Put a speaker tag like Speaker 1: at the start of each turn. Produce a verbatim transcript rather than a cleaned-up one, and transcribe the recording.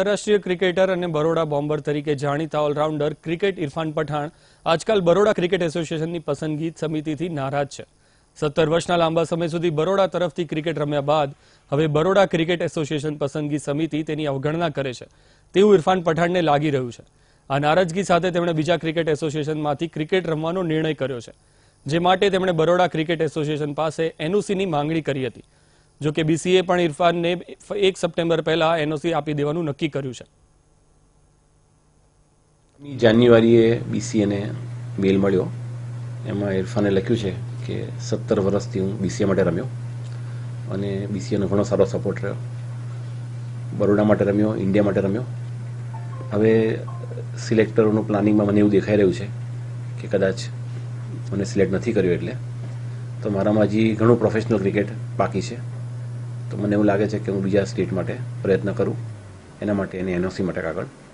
Speaker 1: રાષ્ટ્રીય ક્રિકેટર અને બરોડા બોમ્બર તરીકે જાણીતા ઓલરાઉન્ડર ક્રિકેટ ઇરફાન પઠાણ આજકાલ બરોડા ક્રિકેટ એસોસિએશનની પસંદગી સમિતિથી નારાજ છે। સત્તર વર્ષના લાંબા સમય સુધી બરોડા તરફથી ક્રિકેટ રમ્યા બાદ હવે બરોડા ક્રિકેટ એસોસિએશન પસંદગી સમિતિ તેની અવગણના કરે છે તેવું ઇરફાન પઠાણને લાગી રહ્યું છે। આ નારાજગી સાથે તેમણે બીજા ક્રિકેટ એસોસિએશનમાંથી ક્રિકેટ રમવાનો નિર્ણય કર્યો છે, જે માટે તેમણે બરોડા ક્રિકેટ એસોસિએશન પાસે એનઓસીની માંગણી કરી હતી। જો કે બીસીએ પણ ઇરફાનને એક સપ્ટેમ્બર પહેલા એનઓસી આપી દેવાનું નક્કી કર્યું છે।
Speaker 2: જાન્યુઆરીએ બીસીએને મેલ મળ્યો, એમાં ઇરફાને લખ્યું છે કે સત્તર વર્ષથી હું બીસીએ માટે રમ્યો અને બીસીએનો ઘણો સારો સપોર્ટ રહ્યો, બરોડા માટે રમ્યો, ઇન્ડિયા માટે રમ્યો। હવે સિલેક્ટરોનું પ્લાનિંગમાં મને એવું દેખાઈ રહ્યું છે કે કદાચ મને સિલેક્ટ નથી કર્યો, એટલે તો મારામાં હજી ઘણું પ્રોફેશનલ ક્રિકેટ બાકી છે। તો મને એવું લાગે છે કે હું બીજા સ્ટેટ માટે પ્રયત્ન કરું, એના માટે એને એનઓસી માટે કાગળ